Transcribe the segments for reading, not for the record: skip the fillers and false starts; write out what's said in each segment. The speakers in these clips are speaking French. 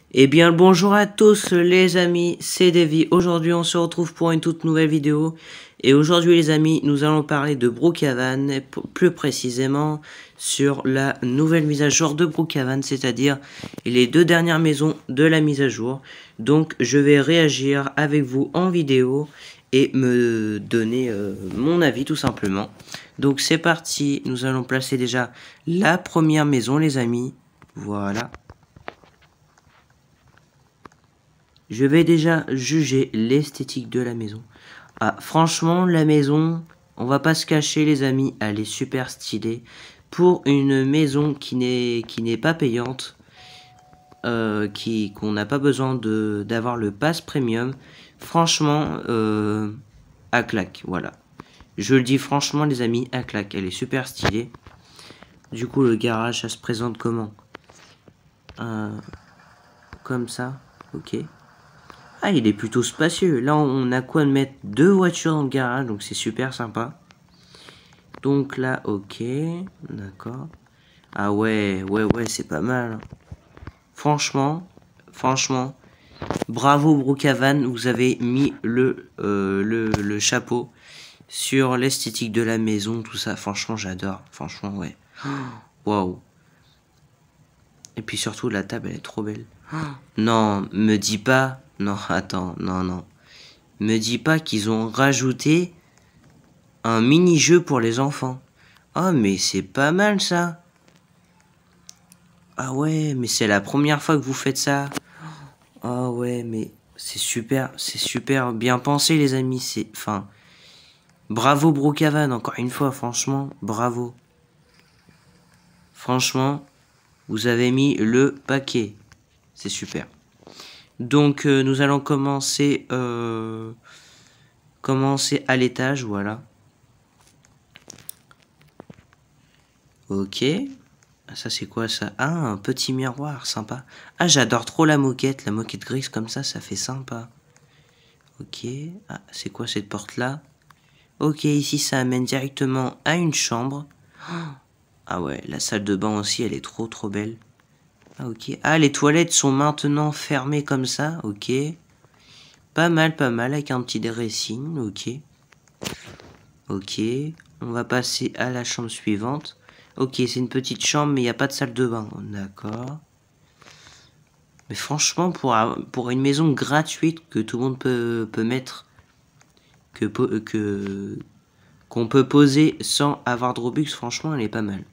Eh bien, bonjour à tous les amis, c'est Davy. Aujourd'hui, on se retrouve pour une toute nouvelle vidéo. Et aujourd'hui, les amis, nous allons parler de Brookhaven, et plus précisément sur la nouvelle mise à jour de Brookhaven, c'est-à-dire les 2 dernières maisons de la mise à jour. Donc, je vais réagir avec vous en vidéo et me donner mon avis tout simplement. Donc, c'est parti, nous allons placer déjà la première maison, les amis. Voilà. Je vais déjà juger l'esthétique de la maison. Ah, franchement, la maison, on va pas se cacher les amis, elle est super stylée. Pour une maison qui n'est pas payante, qu'on n'a pas besoin d'avoir le pass premium, franchement, à claque, voilà. Je le dis franchement les amis, à claque, elle est super stylée. Du coup, le garage, ça se présente comment? Comme ça, ok. Ah, il est plutôt spacieux. Là, on a quoi de mettre 2 voitures dans le garage, donc c'est super sympa. Donc là, ok, d'accord. Ah ouais, c'est pas mal. Franchement, bravo Brookhaven, vous avez mis le chapeau sur l'esthétique de la maison, tout ça. Franchement, j'adore. Franchement, ouais. Waouh. Et puis surtout, la table, elle est trop belle. Non, me dis pas. Non, attends, non. Me dis pas qu'ils ont rajouté un mini-jeu pour les enfants. Ah, mais c'est pas mal ça. Ah ouais, mais c'est la première fois que vous faites ça. Ah ouais, mais c'est super bien pensé les amis. Enfin, bravo Brookhaven, encore une fois, franchement, bravo. Franchement, vous avez mis le paquet. C'est super. Donc, nous allons commencer à l'étage, voilà. Ok. Ça, c'est quoi, ça? Ah, un petit miroir, sympa. Ah, j'adore trop la moquette grise comme ça fait sympa. Ok. Ah, c'est quoi cette porte-là? Ok, ici, ça amène directement à une chambre. Ah ouais, la salle de bain aussi, elle est trop belle. Ah, ok. Ah, les toilettes sont maintenant fermées comme ça, ok. Pas mal, avec un petit dressing, ok. Ok, on va passer à la chambre suivante. Ok, c'est une petite chambre, mais il n'y a pas de salle de bain. D'accord. Mais franchement, pour une maison gratuite que tout le monde peut mettre, qu'on peut poser sans avoir de Robux, franchement, elle est pas mal.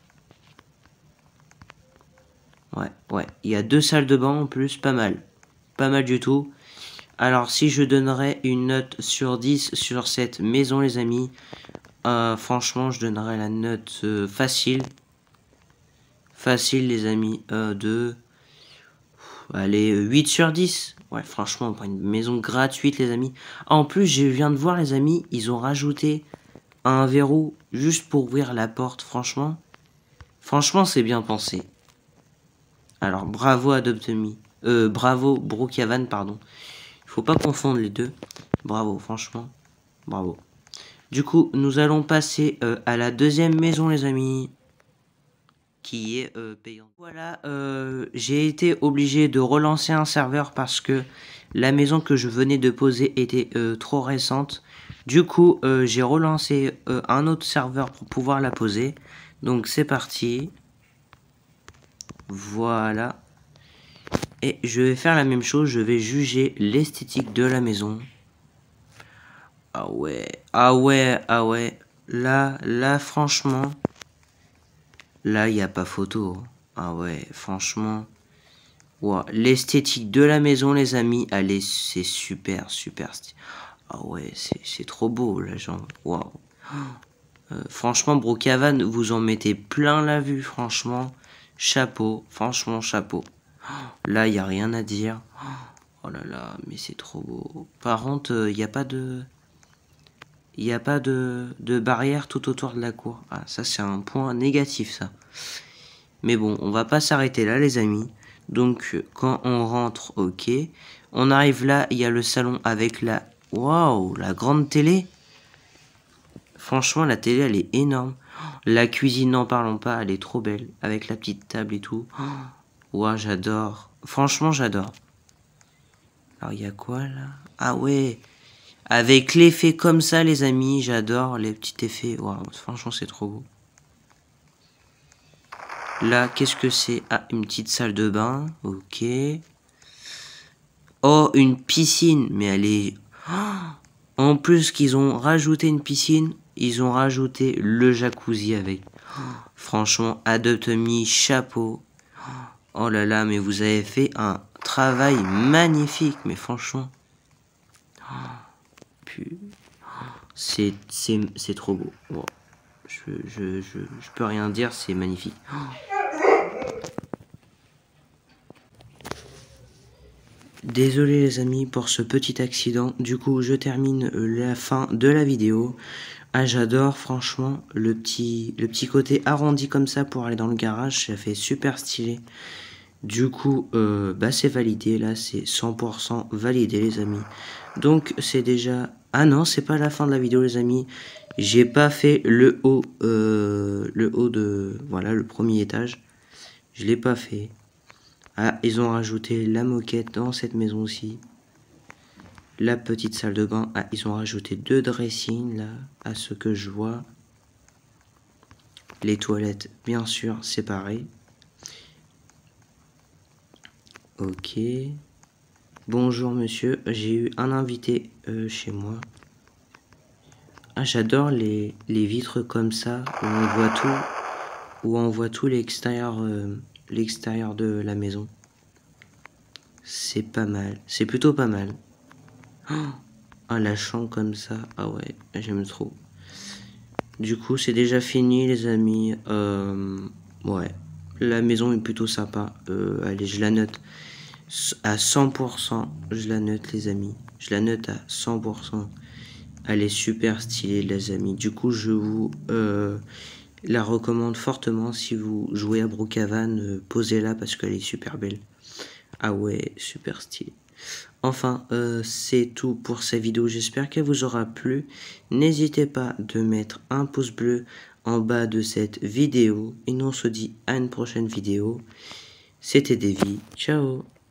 Ouais. Il y a 2 salles de bain en plus, pas mal. Pas mal du tout. Alors, si je donnerais une note sur 10 sur cette maison, les amis, franchement, je donnerais la note facile. Facile, les amis, de... Allez, 8 sur 10. Ouais, franchement, pour une maison gratuite, les amis. Ah, en plus, je viens de voir, les amis, ils ont rajouté un verrou juste pour ouvrir la porte, franchement. Franchement, c'est bien pensé. Alors, bravo Adopt.me. Bravo Brookhaven, pardon. Il faut pas confondre les deux. Bravo, franchement. Bravo. Du coup, nous allons passer à la deuxième maison, les amis. Qui est payante. Voilà, j'ai été obligé de relancer un serveur parce que la maison que je venais de poser était trop récente. Du coup, j'ai relancé un autre serveur pour pouvoir la poser. Donc c'est parti. Voilà. Et je vais faire la même chose, je vais juger l'esthétique de la maison. Ah ouais. Là, franchement, là, il n'y a pas photo. Ah ouais, franchement. Wow. L'esthétique de la maison, les amis, c'est super. Ah ouais, c'est trop beau, la jambe. Waouh. Franchement, Brookhaven, vous en mettez plein la vue, franchement. Chapeau, franchement, chapeau. Là, il n'y a rien à dire. Oh là là, mais c'est trop beau. Par contre, il n'y a pas de... Il n'y a pas de barrière tout autour de la cour. Ah, ça, c'est un point négatif, ça. Mais bon, on va pas s'arrêter là, les amis. Donc, quand on rentre, ok. On arrive là, il y a le salon avec la... Waouh, la grande télé. Franchement, la télé, elle est énorme. La cuisine, n'en parlons pas, elle est trop belle. Avec la petite table et tout. Ouah, j'adore. Franchement, j'adore. Alors, il y a quoi, là? Ah ouais. Avec l'effet comme ça, les amis, j'adore les petits effets. Waouh, franchement, c'est trop beau. Là, qu'est-ce que c'est? Ah, une petite salle de bain. Ok. Oh, une piscine. Mais elle est... Oh, en plus qu'ils ont rajouté une piscine, ils ont rajouté le jacuzzi avec. Franchement, Adopt Me, chapeau. Oh là là, mais vous avez fait un travail magnifique. Mais franchement... C'est trop beau. Wow. Je peux rien dire, c'est magnifique. Désolé les amis pour ce petit accident. Du coup, je termine la fin de la vidéo. Ah, j'adore franchement le petit côté arrondi comme ça pour aller dans le garage. Ça fait super stylé. Du coup, bah c'est validé. Là, c'est 100% validé les amis. Donc, c'est déjà... Ah non, c'est pas la fin de la vidéo les amis. J'ai pas fait le haut de... Voilà, le premier étage. Je l'ai pas fait. Ah, ils ont rajouté la moquette dans cette maison aussi. La petite salle de bain. Ah, ils ont rajouté 2 dressings là, à ce que je vois. Les toilettes, bien sûr, séparées. Ok. Bonjour monsieur, j'ai eu un invité chez moi. Ah, j'adore les vitres comme ça, où on voit tout l'extérieur de la maison. C'est pas mal, c'est plutôt pas mal. Ah, la chambre comme ça, ah ouais, j'aime trop. Du coup, c'est déjà fini les amis. Ouais, la maison est plutôt sympa. Allez, je la note à 100%. Je la note les amis. Je la note à 100%. Elle est super stylée les amis. Du coup, je vous la recommande fortement. Si vous jouez à Brookhaven, posez-la parce qu'elle est super belle. Ah ouais, super stylée. Enfin, c'est tout pour cette vidéo. J'espère qu'elle vous aura plu. N'hésitez pas de mettre un pouce bleu en bas de cette vidéo. Et nous on se dit à une prochaine vidéo. C'était Davy. Ciao.